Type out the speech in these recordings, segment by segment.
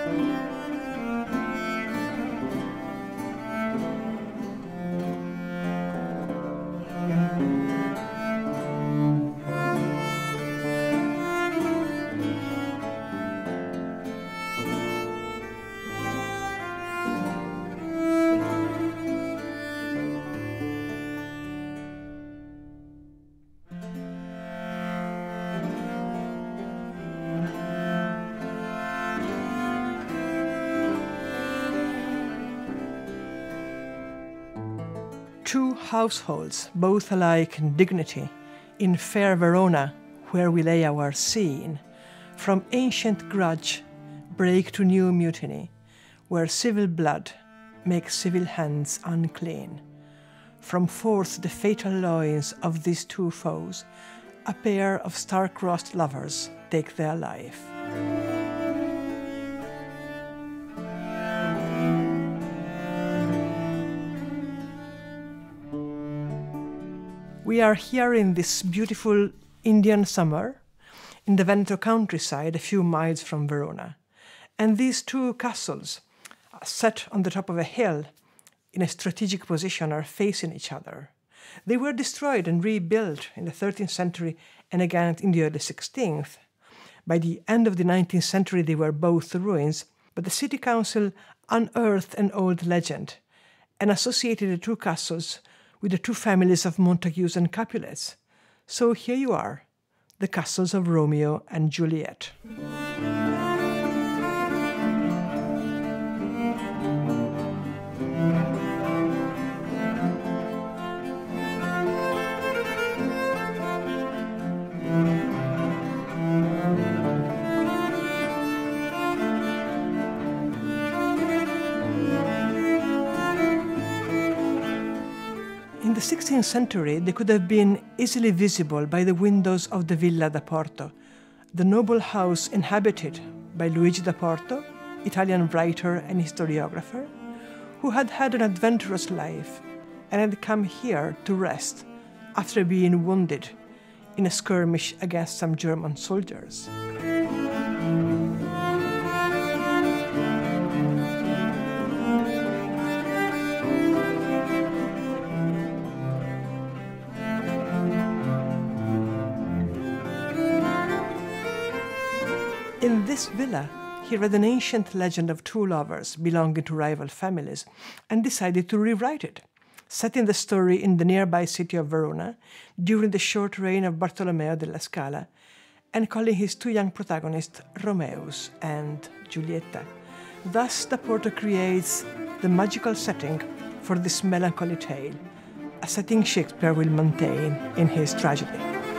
Two households, both alike in dignity, in fair Verona, where we lay our scene, from ancient grudge break to new mutiny, where civil blood makes civil hands unclean. From forth the fatal loins of these two foes, a pair of star-crossed lovers take their life. We are here in this beautiful Indian summer in the Veneto countryside, a few miles from Verona. And these two castles, set on the top of a hill in a strategic position, are facing each other. They were destroyed and rebuilt in the 13th century and again in the early 16th. By the end of the 19th century, they were both ruins, but the city council unearthed an old legend and associated the two castles with the two families of Montagues and Capulets. So here you are, the castles of Romeo and Juliet. In the 16th century, they could have been easily visible by the windows of the Villa da Porto, the noble house inhabited by Luigi da Porto, Italian writer and historiographer, who had had an adventurous life and had come here to rest after being wounded in a skirmish against some German soldiers. In this villa, he read an ancient legend of two lovers belonging to rival families and decided to rewrite it, setting the story in the nearby city of Verona during the short reign of Bartolomeo della Scala and calling his two young protagonists Romeos and Julieta. Thus, da Porto creates the magical setting for this melancholy tale, a setting Shakespeare will maintain in his tragedy.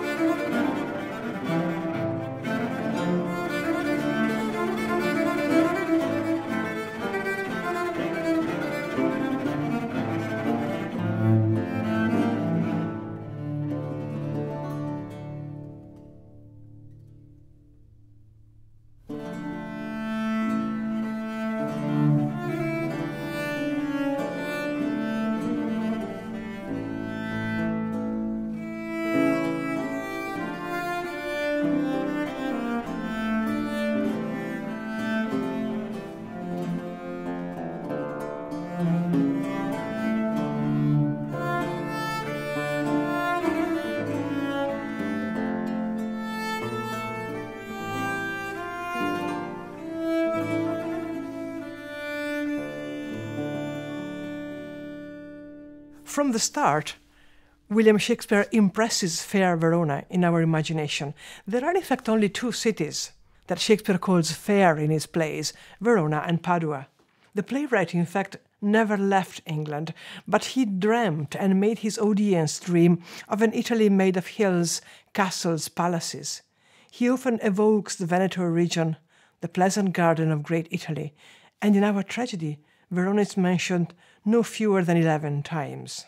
From the start, William Shakespeare impresses fair Verona in our imagination. There are in fact only two cities that Shakespeare calls fair in his plays, Verona and Padua. The playwright, in fact, never left England, but he dreamt and made his audience dream of an Italy made of hills, castles, palaces. He often evokes the Veneto region, the pleasant garden of great Italy, and in our tragedy, Verona is mentioned no fewer than 11 times.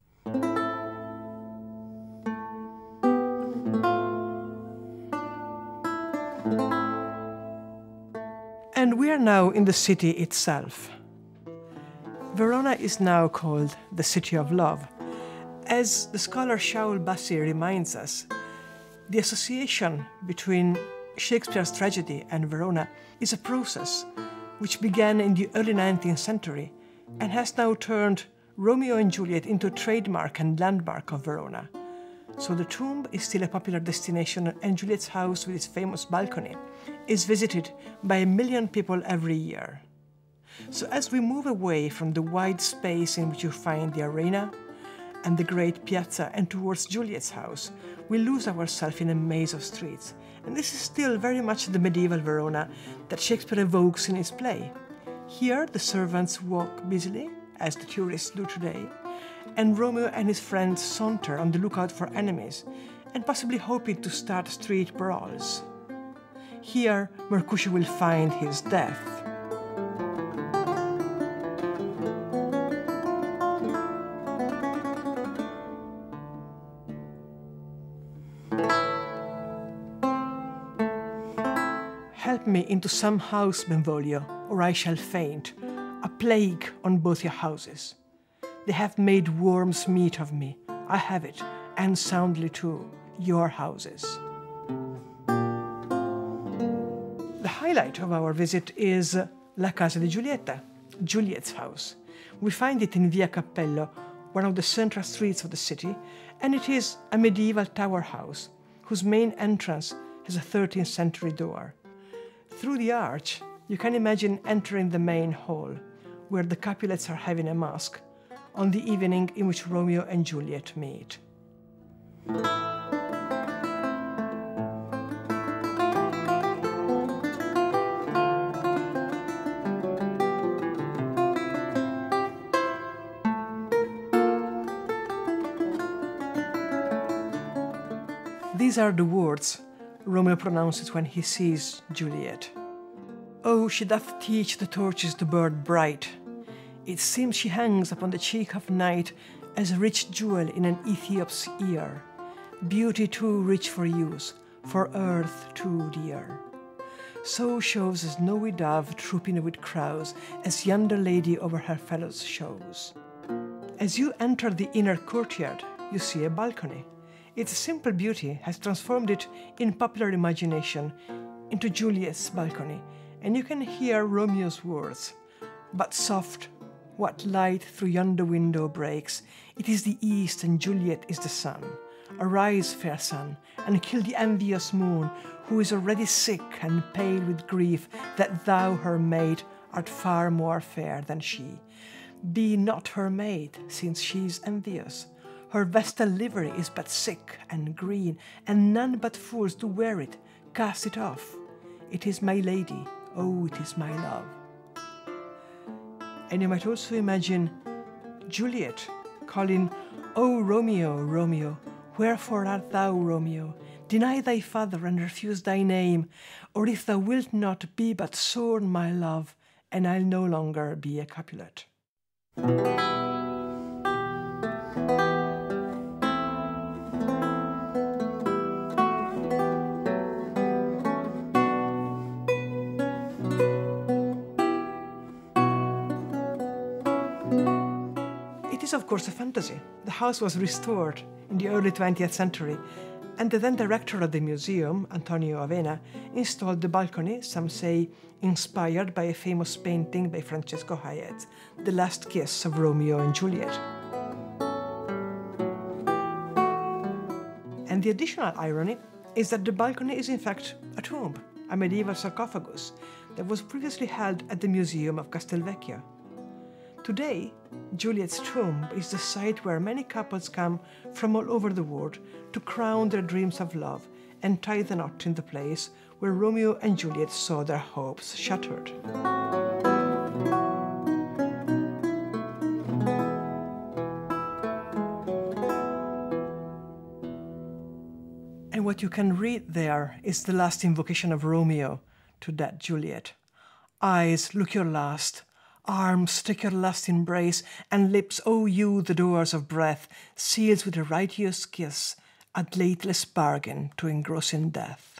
And we are now in the city itself. Verona is now called the City of Love. As the scholar Shaul Bassi reminds us, the association between Shakespeare's tragedy and Verona is a process which began in the early 19th century and has now turned Romeo and Juliet into a trademark and landmark of Verona. So the tomb is still a popular destination, and Juliet's house with its famous balcony is visited by 1 million people every year. So as we move away from the wide space in which you find the arena and the great piazza and towards Juliet's house, we lose ourselves in a maze of streets. And this is still very much the medieval Verona that Shakespeare evokes in his play. Here the servants walk busily, as the tourists do today, and Romeo and his friends saunter on the lookout for enemies and possibly hoping to start street brawls. Here Mercutio will find his death. Help me into some house, Benvolio, or I shall faint, a plague on both your houses. They have made worms' meat of me. I have it, and soundly too, your houses. The highlight of our visit is La Casa di Giulietta, Juliet's house. We find it in Via Cappello, one of the central streets of the city, and it is a medieval tower house whose main entrance has a 13th century door. Through the arch, you can imagine entering the main hall, where the Capulets are having a masque, on the evening in which Romeo and Juliet meet. These are the words Romeo pronounces when he sees Juliet. Oh, she doth teach the torches to burn bright. It seems she hangs upon the cheek of night as a rich jewel in an Ethiop's ear. Beauty too rich for use, for earth too dear. So shows a snowy dove trooping with crows, as yonder lady over her fellows shows. As you enter the inner courtyard, you see a balcony. Its simple beauty has transformed it in popular imagination into Juliet's balcony, and you can hear Romeo's words. But soft, what light through yonder window breaks? It is the east, and Juliet is the sun. Arise, fair sun, and kill the envious moon, who is already sick and pale with grief that thou, her maid, art far more fair than she. Be not her maid, since she is envious. Her vestal livery is but sick and green, and none but fools do wear it. Cast it off. It is my lady, oh, it is my love. And you might also imagine Juliet calling, O Romeo, Romeo, wherefore art thou, Romeo? Deny thy father and refuse thy name, or if thou wilt not, be but sworn my love, and I'll no longer be a Capulet. It is, of course, a fantasy. The house was restored in the early 20th century, and the then director of the museum, Antonio Avena, installed the balcony, some say inspired by a famous painting by Francesco Hayez, The Last Kiss of Romeo and Juliet. And the additional irony is that the balcony is in fact a tomb, a medieval sarcophagus that was previously held at the Museum of Castelvecchio. Today, Juliet's tomb is the site where many couples come from all over the world to crown their dreams of love and tie the knot in the place where Romeo and Juliet saw their hopes shattered. And what you can read there is the last invocation of Romeo to that Juliet. Eyes, look your last. Arms, take your last embrace, and lips, O you, the doors of breath, seals with a righteous kiss, a dateless bargain to engross in death.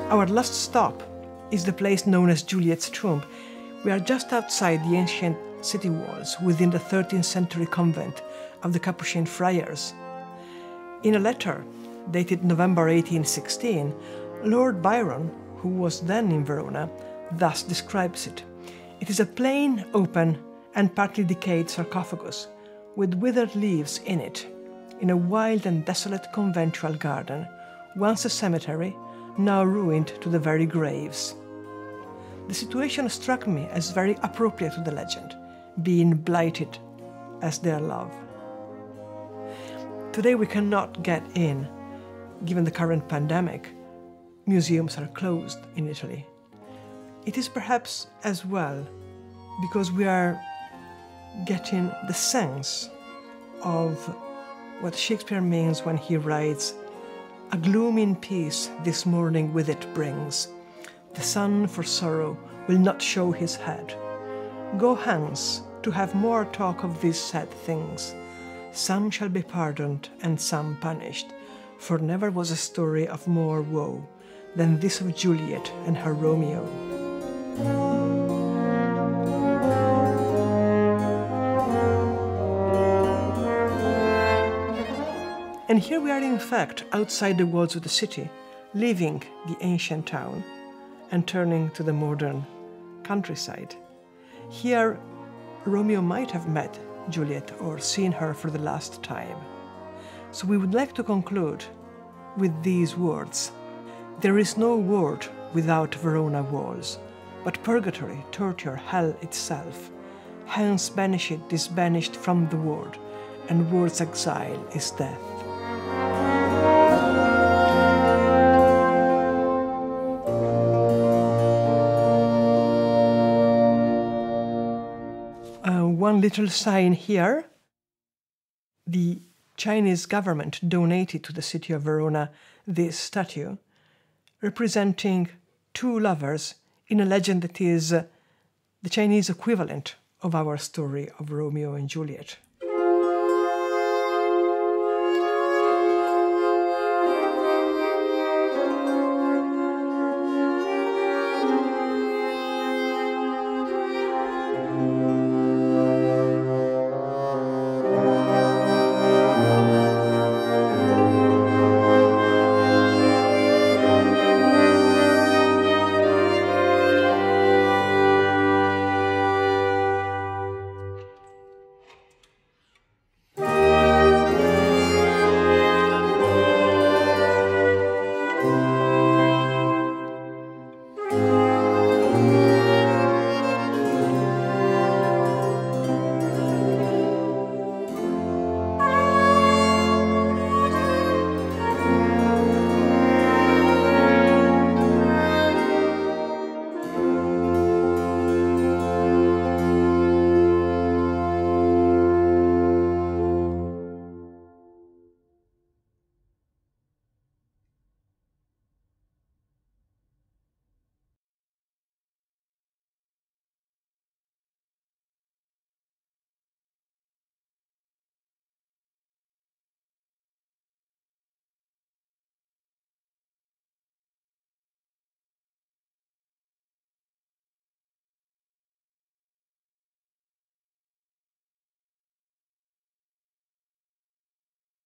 Our last stop is the place known as Juliet's tomb. We are just outside the ancient city walls within the 13th century convent of the Capuchin friars. In a letter dated November 1816, Lord Byron, who was then in Verona, thus describes it. It is a plain, open, and partly decayed sarcophagus with withered leaves in it, in a wild and desolate conventual garden, once a cemetery, now ruined to the very graves. The situation struck me as very appropriate to the legend, being blighted as their love. Today we cannot get in, given the current pandemic. Museums are closed in Italy. It is perhaps as well because we are getting the sense of what Shakespeare means when he writes, "A glooming peace this morning with it brings. The sun for sorrow will not show his head. Go hence to have more talk of these sad things. Some shall be pardoned and some punished, for never was a story of more woe than this of Juliet and her Romeo." And here we are in fact outside the walls of the city, leaving the ancient town and turning to the modern countryside. Here, Romeo might have met Juliet or seen her for the last time. So we would like to conclude with these words. There is no world without Verona walls, but purgatory, torture, hell itself. Hence banished is banished from the world, and world's exile is death. One little sign here. The Chinese government donated to the city of Verona this statue, representing two lovers in a legend that is the Chinese equivalent of our story of Romeo and Juliet.